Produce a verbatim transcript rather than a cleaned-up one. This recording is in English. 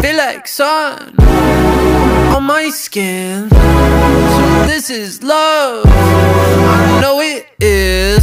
feel like sun on my skin. So this is love, I know it is.